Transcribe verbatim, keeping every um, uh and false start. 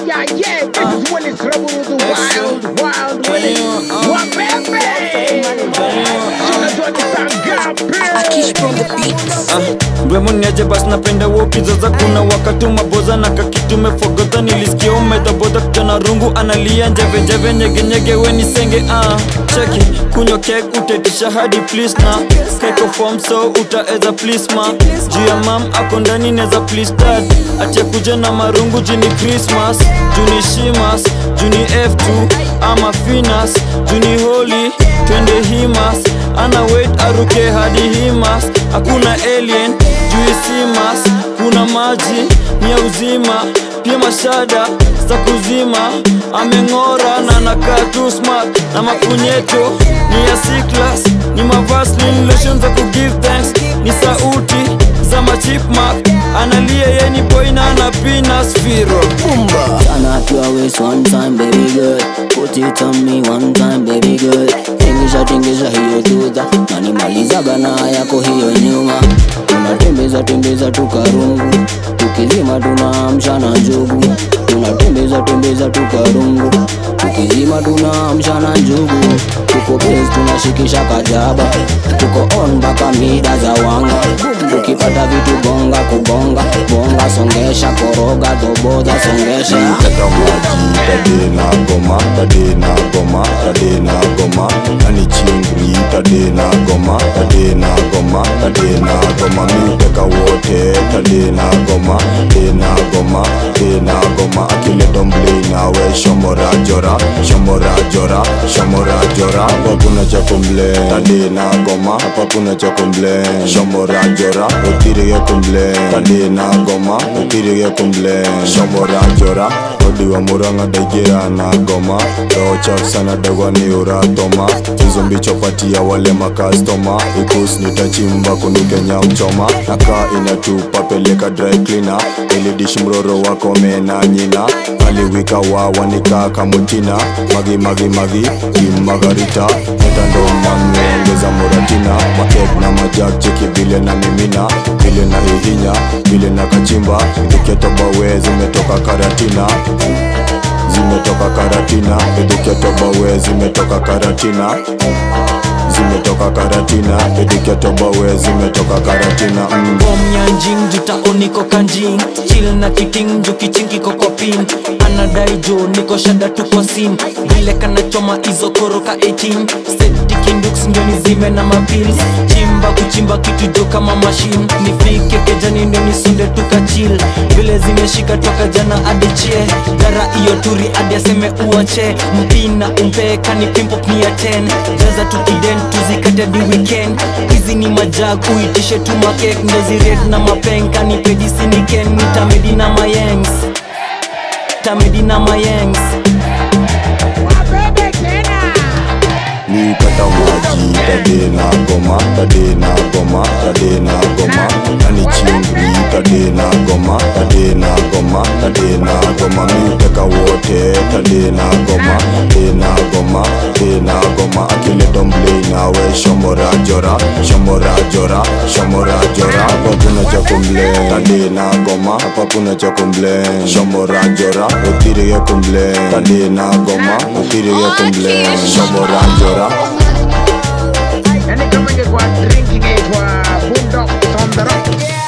yeah, yeah. This is Willis Raburu, the wild, wild Willis. WABEBE. Akish Prod the beats. Mbwemo niaje basi napenda wokizo za kuna wakati maboza na kakitu mefogota nilisikia umedhabodha kijana rungu analia njeve njeve nyege nyege weni senge ah cheki kunyo kek utetisha hadi please na keko form so utaeza please ma juu ya mam ako ndani neza please dad atia kuja na marungu juni Christmas juni shimas juni F two ama finas juni holy twende himas ana wait aruke hadi himas hakuna alien juu simas kuna maji ni ya uzima pia mashada za kuzima amengora na nakaa too smart na mapunyeto ni ya C-class ni mavaslin lotion za kugive thanks ni sauti za machipmark analia yeni boy na anapina sfiro Bumba turn up your waist one time baby girl put it on me one time baby girl tingisha tingisha hiyo tuta nani maliza bana yako hiyo nyuma tunatembeza tembeza tukarungu tukizima tunaamsha na njugu tunatembeza tembeza tukarungu tukizima tunaamsha na njugu tuko place tunashikisha kajaba tuko on baka mida za wanga tukipata vitu bonga kubonga bonga songesha koroga doboda songesha kata maji tadena goma tadena goma tadena goma ani chingri tadena goma tadena goma tadena goma miteka wote tadena goma tadena goma tadena goma akile domble nawe shomora jora shomora jora shomora jora hapa kuna cha kumble tadena goma hapa kuna cha kumble shomora jora utirige kumble tadena goma utirige kumble shomora jora odi wa muranga degera na goma rocha sana dogwa ni uratoma zombi chopati ya wale makastoma ikus nitachimba kunike nyamchoma naka inatupa peleka dry cleaner ili dish mroro wako mena nyina aliwika wa wanika kamutina magi magi magi kimagarita netando mamengeza muratina makek na majak cheki bile na mimina bile na hihinya bile na kachimba diketo bawe zimetoka karatina zimetoka karatina diketo bawe zimetoka karatina zimetoka karatina ediketo bawe zimetoka karatina Bom nyanjing juta oniko kanjing chill na kiting juki chinki kokopin anadai jo niko shada tuko sim vile kana choma izo koroka eighteen set kinduks ndoni zime na mapills chimba kuchimba kitu jo kama machine nifike kejani ndoni sunde tuka chill vile zimeshika toka jana adichie gara iyo turi adi aseme uache mpina umpe kani pimpo ni ya ten jaza tukiden tuzikate di weekend hizi ni majag uitishe tu makek ndezi red na mapenka ni pedisi ni ken nitamedi na mayengs tamedi na mayengs ni kata maji tadena goma tadena goma tadena goma ani chingri tadena goma tadena goma tadena goma miteka wote tadena goma tadena goma tadena goma akile domble nawe shomora jora shomora jora shomora jora hapa kuna cha kumble tadena goma hapa kuna cha kumble shomora jora utirige kumble tadena goma utirige kumble shomora jora And they come and get what drinking it, Boondocks on the rock.